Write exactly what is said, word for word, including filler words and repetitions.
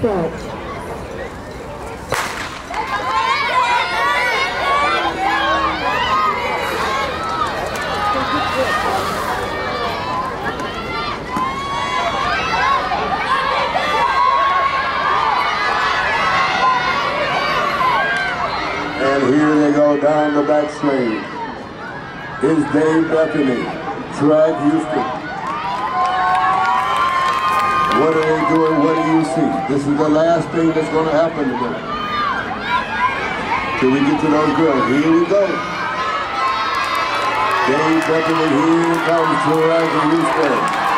start. And here they go down the back slave. Is Dave Bethany, Drag Houston. What are they doing? What do you see? This is the last thing that's going to happen today. Till we get to those girls. Here we go. Dave Bethany, here comes Drag Houston.